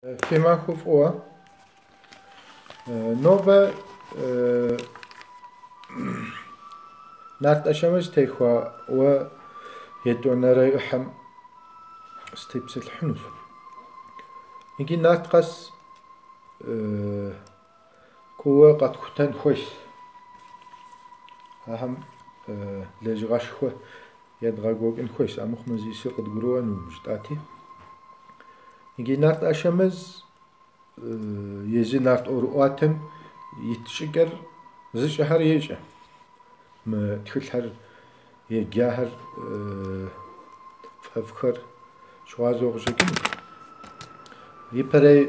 Фимахов Оа Нова нарт ашамыз тейхва Оа يدونري أحم ستيبس الحنوس يجي نات قص كوا قد كتن خوش أهم لجغاش خو يدغاغوغ إن خوش أمخ مزيسي قد قروان ومجتاتي يجي نات أشمز يزي نات أورواتم يتشكر زي شهر يجي ما تخلحر يجاهر فأفكر شوازوغ شكل يبري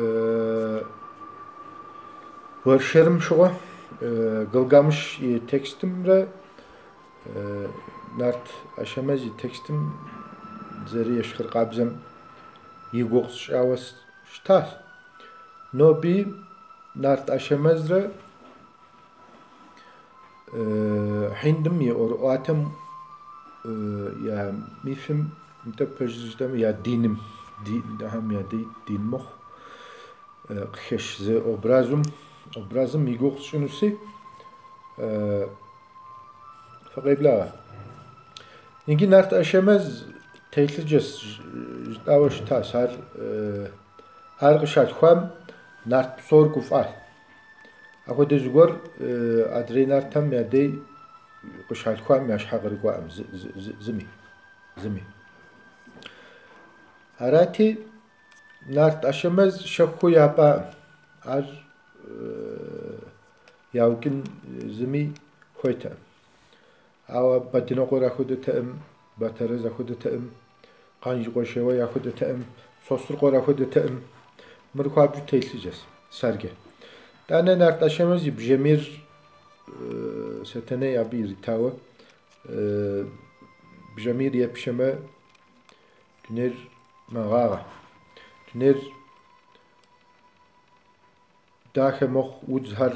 ورشرم شوا قلقامش يتكستم را نارت أشمز يتكستم زري يشخر قابزم يقوغ شاوس شتاس نو بي نارت أشمز را حيندم يأورواتم يا ميفم متبجدم يا دينم هم يا دين مخ قخش زي أبرازم يقوغ شنو سي فقيب لا يجي نارت أشمز تيلجس جداوش تاس هار قشات خوام نارت بصور قفال أخو دزغور أدرينار تم يدي قشات خوام ياش حقر قوام زمي هراتي نارت أشمز شخو يابا أر ياوكن زمي خويتا أو بدينو قرا خود تأم باترز خود تأم قانج قشوا يا خود تأم صوصر قرا خود تأم مرخواب تيلجس سرجه أنا نارت أشمز بجمير ستنة يبير تاوى بجمير يبشمة تنير مغاغة تنير داخل مخ وجهر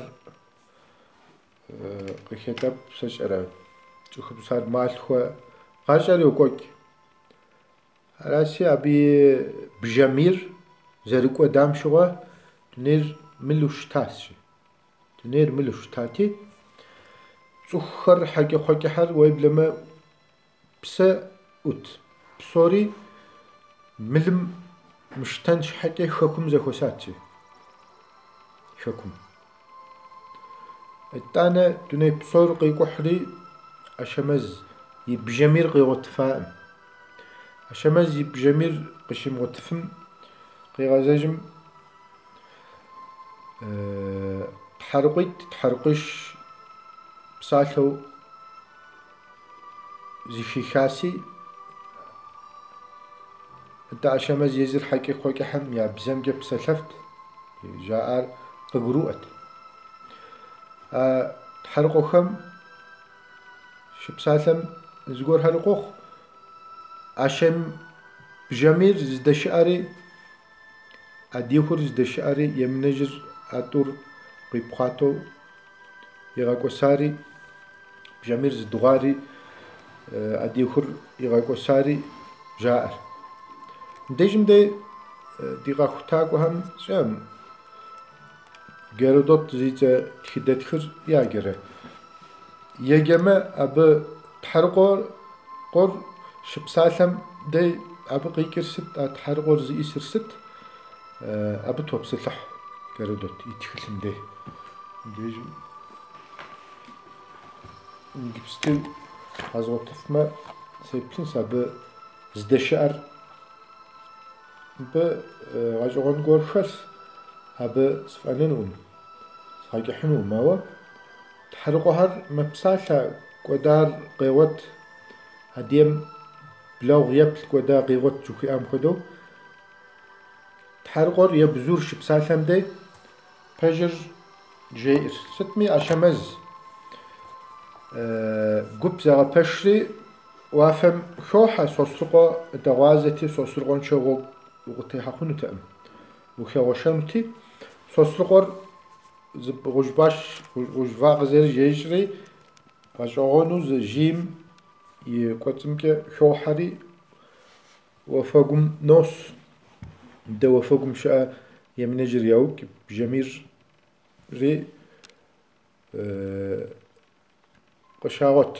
قشتب سجرة تخب صار مالخوا قاشر يوكوك راسي أبي بجمير زرق ودام شوا تنير ملوش تاسي تنير ملوش تاتي تسخر حاجة حر ويبلما بسا أوت بصوري ملم مشتنش حاجة خكم زخوساتي خكم التانا دوني بصور قيقو حري أشمز يبجمير قيغو تفاهم أشمز يبجمير قشم غتفم قيغازاجم تحرقش بسالو زي خاسي انت أشمز يزر حقي خوكي حم يا بزمجة بسلفت جاء قبروت تحرقو خم شبسالم زغور حرقوخ أشم بجمير زدشاري أديخور زدشاري يمنجر أطور قيبخاتو يغاكوساري بجمير زدغاري أديخور يغاكوساري جائر ديجم دي ديغا ختاكو هم شام جيرودوت زيتا تخدتخر ياجره يجمع أب تحرقور قر شبسالم دي أب قيكرست تحرقور زي سرست أب توبسلح جيرودوت يتخلم دي ديجم جبستل أزغطفما سيبتن سابا زدشار ب غاجغون غورخرس هبا سفاننون ساقحنو ماوا تحرقوهر مبسالة قدار قيوت هديم بلاو غياب قدار قيوت جوكي أم خدو تحرقور يبزور شبسالهم دي بجر جير ستمي أشمز قب زغا بشري وافم خوحة سوسرقو دوازتي سوسرقون شغو وغتي حقونو تأم وخيوشانوتي سوسرقور زب غجباق زير جيجري غجغونو زجيم يقوتمك خوحري وفاقم نوس دو فوقم شاء يمنجر يوك بجمير ري قشاغت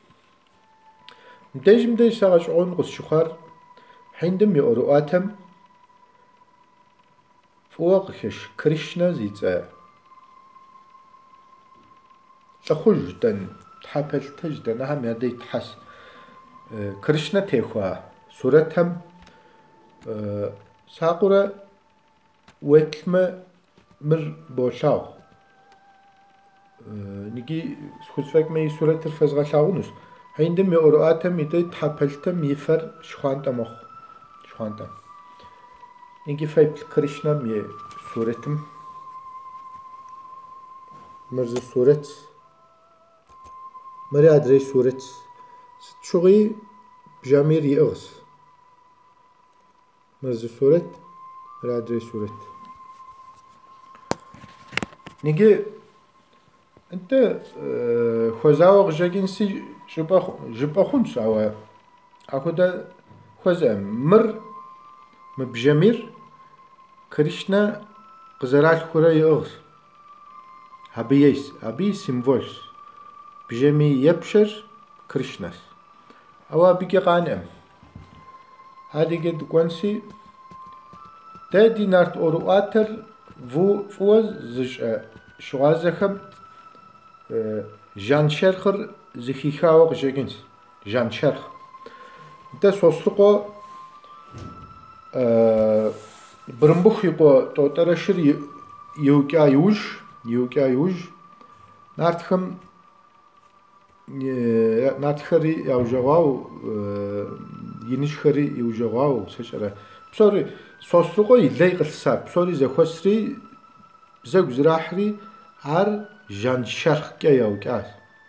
مديج ساغش عون قص شخار حيندم يقرؤ آتم فوقش كريشنا زيتا تخج دن تحبل تجدن هم يدي تحس كريشنا تيخوا سورتهم ساقرة وكلمة مر بوشاو نيجي خذفك مي سورة الفزغة شاونس عندما يقرأتم يدي تحبلتم يفر شخانتا مخ شخانتا نيجي فايب كريشنا مي سورتم مرز سورة مري أدري سورة شغي بجامير يغس مرز سورة مري أدري سورة نيجي انت خوزاو غجاجينسي جبا خونس او اكو دا خوزا مر مبجمير كريشنا قزرال خورا يغس هبي سيمفولس بجمي يبشر كريشناس او بيجي قانم هادي قد كونسي دا دينارت اورواتر فوز زج شغازخم جان شرخر زخيخاوق جاكنس جان شرخ دا سوسرقو برمبخ يقو توترشر يوكا يوج نارتخم ناتخري يوجواو ينشخري يوجواو سشرا بصوري سوسرقو يلي قلساب بصوري زخوسري بزاق زراحري عر جان شرخ كياو كاس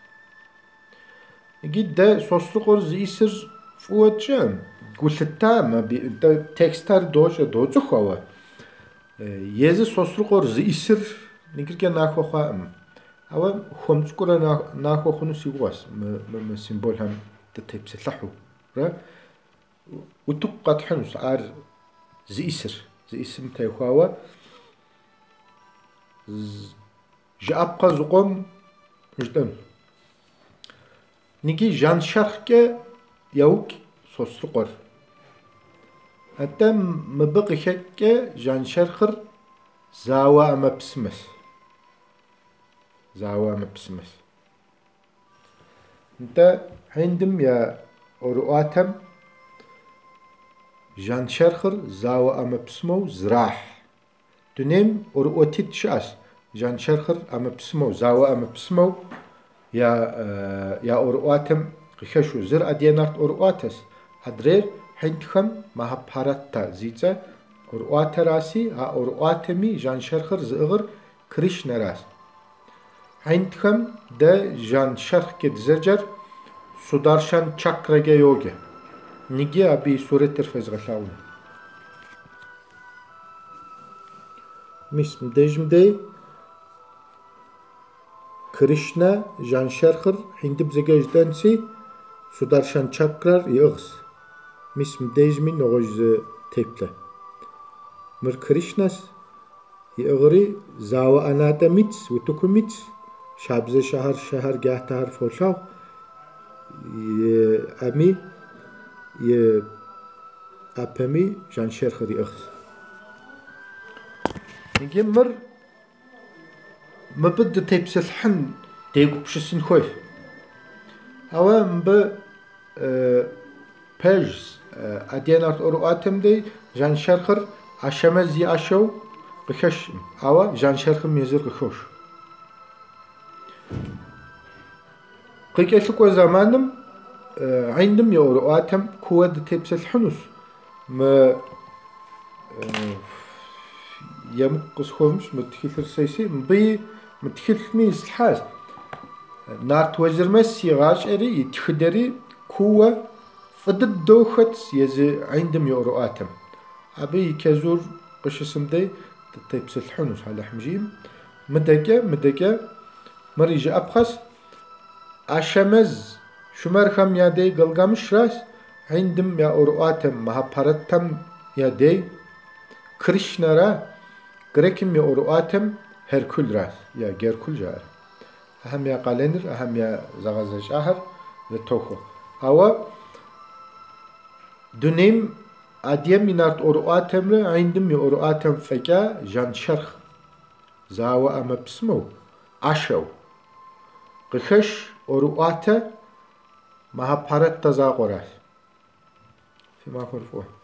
جد ده سوسرقور زيسر فوت جام قلت التام ده تكستار دوجة خوا يز سوسرقور زيسر نقدر كنا ناخو خام أو خمس كورا ناخو خنو سيغواس ما سيمبول هم تتيب سلحو را وتبقى تحنس عار زيسر متى خوا جابقى زقوم جدًا نيجي جان شرخك يوك سوسرقر حتى مبقي شك جان شرخر زاوا ما بسمس انت عندم يا أرواتم جان شرخر زاوا ما بسمو زراح دنيم أروتيت شاس جان شرخر أما بسمو زاوا أما بسمو يا أورواتم قششو زر أدينارت أورواتس أدرير حينتخم ما هبارتا زيتا أوروات راسي أورواتمي جان شرخر زغر كريشنا راس حينتخم دا جان شرخ كد زرجر سودارشان چاكرگه يوگه نيجي أبي سورة ترفز غشاون ميسم ديجم دي كريشنا جان شرخر هندب زجاجدانسي سودارشان چاكرار يغس ميسم ديجمي نغوز تيبلا مر كريشناس يغري زاوا أناتا ميتس وتوكو ميتس شابزة شهر جاهتهر فوشاو أمي أبمي جان شرخر يغس نجي مر ما بده تيبس الحن تيجو بشسن خوي هوا مب بيجز أدينارت أورواتم دي جان شرخر عشمز يعشو بخش هوا جان شرخر ميزر بخوش قيكيسلكو زمانم عندم يا أورواتم كود تيبس الحنوس ما يمقص خومش متكثر سيسي مبي متكثني الحاس نارت وزر مسي غاش اري يتخدري كوة فضد دوخت يزي عندم يورو آتم أبي كزور قش سمدي تيبس الحنوس على حمجيم مدقة مريجة أبخس عشمز شمر خم يادي قلقامش راس عندم يا أورو آتم مها بارتم يادي Krishna ra Grekim mi oruatım Herkül ra ya Gerkül jar. Aham ya qalenir aham ya zagazaj ahar ve tohu. Ava dönem adiyem minart oruatemre ayndım mi oruatem feka jan şarh. Zawa ama psmu aşav. Qixesh oruate Mahabharat taza qoras. Fima khurfu.